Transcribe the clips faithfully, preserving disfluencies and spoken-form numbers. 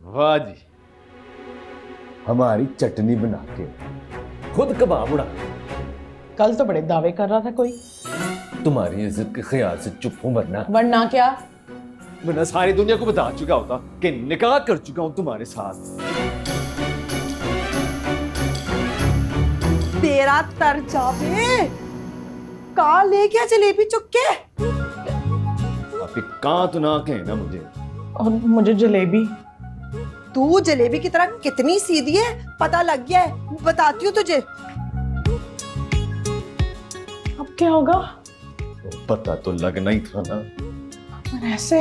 वाह जी, हमारी चटनी बना के खुद कबाब उड़ा। कल तो बड़े दावे कर रहा था कोई। तुम्हारी इज्जत के ख्याल से चुप हूं, वरना वरना क्या? वरना सारी दुनिया को बता चुका होता कि निकाह कर चुका हूं तुम्हारे साथ। तेरा तर जावे, कहाँ ले गया जलेबी चुक के? आपके कहाँ तो ना कहे ना मुझे। और मुझे जलेबी। तू जलेबी की तरह कितनी सीधी है पता लग गया है, बताती हूँ तुझे। अब क्या होगा? तो पता तो लगना ही था ना। पर ऐसे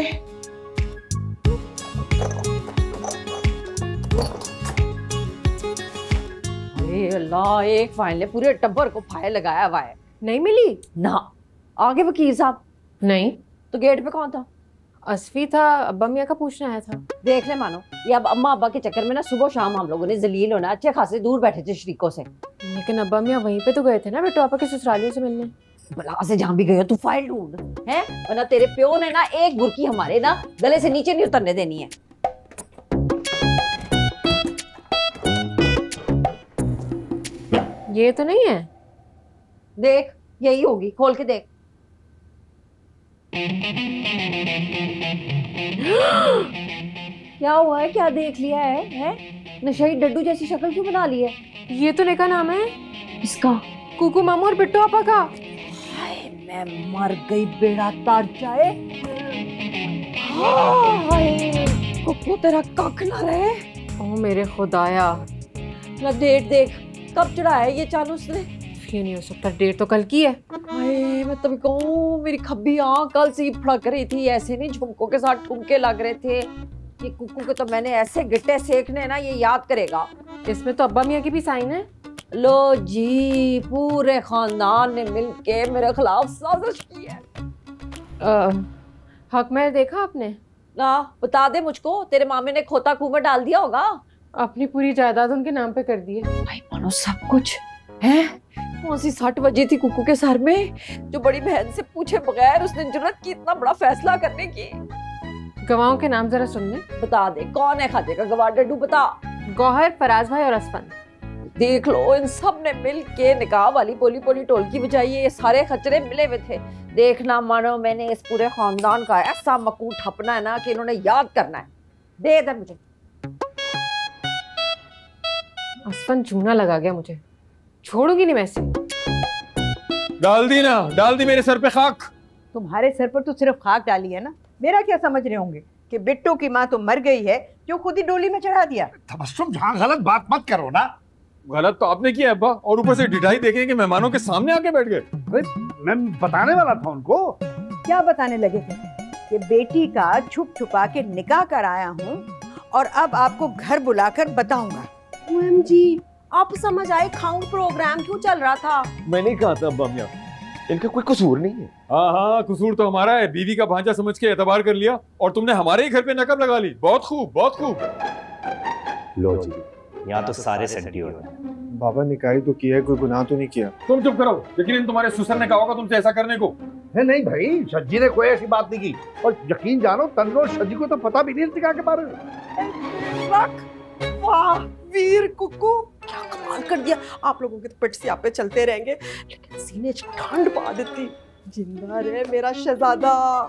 अरे अल्लाह, एक फाइल ने पूरे टब्बर को फाइल लगाया हुआ है। नहीं मिली ना। आगे वकील साहब नहीं तो गेट पे कौन था? असफी था, अब्बा मियाँ का पूछने आया था। देख ले मानो, ये अब अम्मा अब्बा के चक्कर में ना सुबह शाम हम लोगों ने जलील होना, अच्छे खासे दूर बैठे थे शरीकों से। लेकिन अब्बा मियाँ वहीं पे तो गए थे ना बिट्टू आपा के ससुरालियों से मिलने। बला से जहाँ भी गए हो तू फाइल ढूंढ है, वरना तेरे प्यो ने ना एक बुरकी हमारे ना गले से नीचे नहीं उतरने देनी है। ये तो नहीं है। देख यही होगी, खोल के देख। क्या हुआ है, क्या देख लिया है, है? नशाई डड्डू जैसी शक्ल क्यों बना ली है? ये तो नेका नाम है इसका, कुकू मामू और बिट्टू आपा का। हाय मैं मर गई, बेड़ा तार जाए। हाय कुकू तेरा कख ना रहे। ओ मेरे खुदाया, ना डेट देख कब चढ़ाया है ये चालू उसने। ये नहीं हो सकता, डेट तो कल की है। हाय मैं तभी कहूँ, मेरी खब्बी आँख कल से ही फड़क रही थी, ऐसे नहीं झुमकों के साथ ठुमके लग रहे थे। ये कुकू के तो मैंने ऐसे गिट्टे सेकने ना, ये याद करेगा। इसमें तो अब्बा मियाँ की भी साइन है। लो जी, पूरे खानदान ने मिलके मेरे खिलाफ साजिश की है। आ, हक महल देखा आपने? ना बता दे मुझको, तेरे मामे ने खोता कुआं डाल दिया होगा। अपनी पूरी जायदाद उनके नाम पे कर दी है। भाई मानो सब कुछ है। कौन सी सट बजी थी कुकू के सर में, जो बड़ी बहन से पूछे बगैर उसने जरूरत की इतना बड़ा फैसला करने की। गवाहों के नाम जरा सुन ले। बता दे कौन है खाते का गवाह, डड्डू बता। गौहर, फराज भाई और असफन। देख लो, इन सब ने मिल के निकाह वाली पोली पोली टोलकी बजाई है। ये सारे खचरे मिले हुए थे। देखना मानो, मैंने इस पूरे खानदान का ऐसा मकूट ठपना है ना कि इन्होंने याद करना है। दे इधर मुझे। असफन चूना लगा गया मुझे, छोड़ूंगी नहीं मैं इसे। डाल दी ना, डाल दी मेरे सर पे खाक। तुम्हारे सर पर तो सिर्फ खाक डाली है ना, मेरा क्या समझ रहे होंगे कि बिट्टू की माँ तो मर गई है, जो खुद ही डोली में चढ़ा दिया। तबस्सुम, जहाँ गलत बात मत करो ना। गलत तो आपने किया अब्बा, और ऊपर से ढिठाई देखने के मेहमानों के सामने आके बैठ गए। मैं बताने वाला था उनको। क्या बताने लगे थे? कि बेटी का छुप छुपा के निकाह कराया हूँ और अब आपको घर बुलाकर बताऊंगा। ओएम जी, आप समझ आए खाउंड प्रोग्राम क्यों चल रहा था? मैंने कहा था अब्बा मियाँ, इनका कोई कसूर नहीं है। हाँ हाँ, कसूर तो हमारा है। बीवी का भांजा समझ के एतबार कर लिया और तुमने हमारे ही घर पे नकब लगा ली। बहुत खूब, बहुत खूब। लो जी, यहाँ तो सारे सेंटी हो गए। बाबा निकाही तो किया है, कोई गुनाह तो नहीं किया। तुम चुप करो, लेकिन तुम्हारे ससुर ने कहा होगा तुमसे ऐसा करने को। है नहीं भाई, सज्जी ने कोई ऐसी बात नहीं की। और यकीन जानो, तन्नो और सज्जी को तो पता भी नहीं निकाह के बारे में। वाह वीर कुकू, क्या कमाल कर दिया। आप लोगों के तो पेट से आप पे चलते रहेंगे, लेकिन सीने ठंड पा देती। जिंदा रहे मेरा शहजादा।